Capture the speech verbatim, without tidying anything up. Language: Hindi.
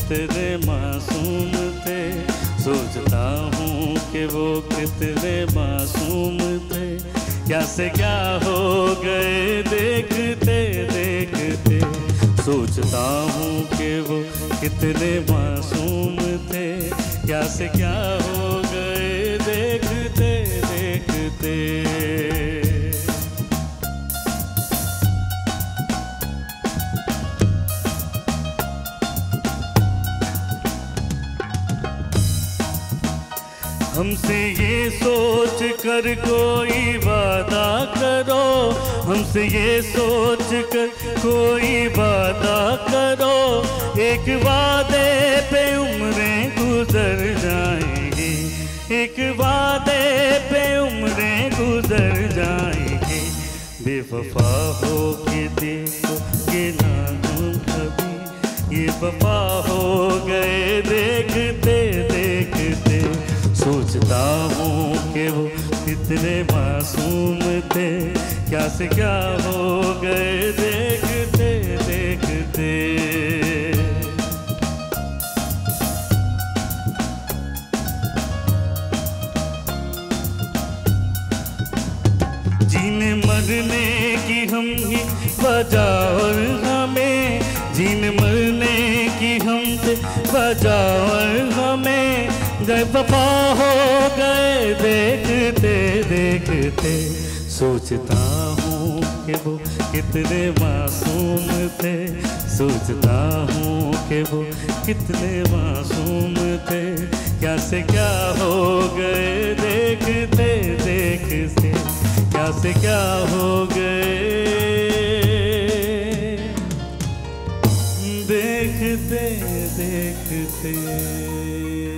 कितने मासूम थे, सोचता हूँ कि वो कितने मासूम थे। क्या से क्या हो गए देखते देखते, सोचता हूँ कि वो कितने मासूम थे। क्या से क्या हो गए देखते देखते। हमसे ये सोच कर कोई वादा करो, हमसे ये सोच कर कोई वादा करो, एक वादे पे उम्रें गुजर जाएंगी, एक वादे पे उम्रें गुजर जाएंगी। बेवफा हो के देखो ये ना तुम कभी, ये वफा हो गए देखते देखते। सोचता हूँ कि वो कितने मासूम थे, क्या से क्या हो गए देखते देखते। जीने मरने की हम ही वजह और हमें, जीने मरने की हम थे वजह और हमें, जब वफा हो गए देखते देखते। सोचता हूँ कि वो कितने मासूम थे, सोचता हूँ कि वो कितने मासूम थे। क्या से क्या हो गए देखते देखते, क्या से क्या हो गए देखते देखते।